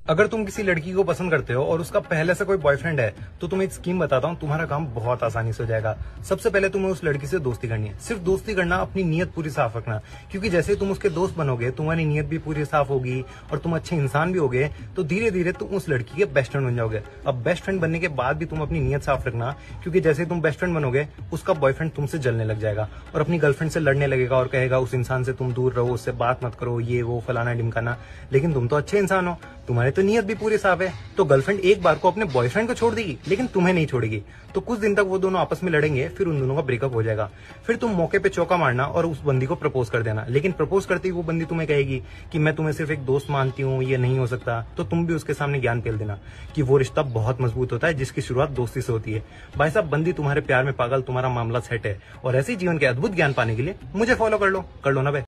अगर तुम किसी लड़की को पसंद करते हो और उसका पहले से कोई बॉयफ्रेंड है तो तुम्हें एक स्कीम बताता हूँ, तुम्हारा काम बहुत आसानी से हो जाएगा। सबसे पहले तुम्हें उस लड़की से दोस्ती करनी है। सिर्फ दोस्ती करना, अपनी नीयत पूरी साफ रखना, क्योंकि जैसे तुम उसके दोस्त बनोगे तुम्हारी नीयत भी पूरी साफ होगी और तुम अच्छे इंसान भी होगे, तो धीरे धीरे तुम उस लड़की के बेस्ट फ्रेंड बन जाओगे। अब बेस्ट फ्रेंड बनने के बाद भी तुम अपनी नीयत साफ रखना, क्योंकि जैसे तुम बेस्ट फ्रेंड बनोगे उसका बॉयफ्रेंड तुमसे जलने लग जाएगा और अपनी गर्लफ्रेंड से लड़ने लगेगा और कहेगा उस इंसान से तुम दूर रहो, उससे बात मत करो, ये वो फलाना ढिमकाना। लेकिन तुम तो अच्छे इंसान हो, तुम्हारी तो नीयत भी पूरी साफ है, तो गर्लफ्रेंड एक बार को अपने बॉयफ्रेंड को छोड़ देगी लेकिन तुम्हें नहीं छोड़ेगी। तो कुछ दिन तक वो दोनों आपस में लड़ेंगे, फिर उन दोनों का ब्रेकअप हो जाएगा। फिर तुम मौके पे चौका मारना और उस बंदी को प्रपोज कर देना। लेकिन प्रपोज करते ही वो बंदी तुम्हें कहेगी कि मैं तुम्हें सिर्फ एक दोस्त मानती हूँ, ये नहीं हो सकता। तो तुम भी उसके सामने ज्ञान पेल देना कि वो रिश्ता बहुत मजबूत होता है जिसकी शुरुआत दोस्ती से होती है। भाई साहब, बंदी तुम्हारे प्यार में पागल, तुम्हारा मामला सेट है। और ऐसे जीवन के अद्भुत ज्ञान पाने के लिए मुझे फॉलो कर लो ना भाई।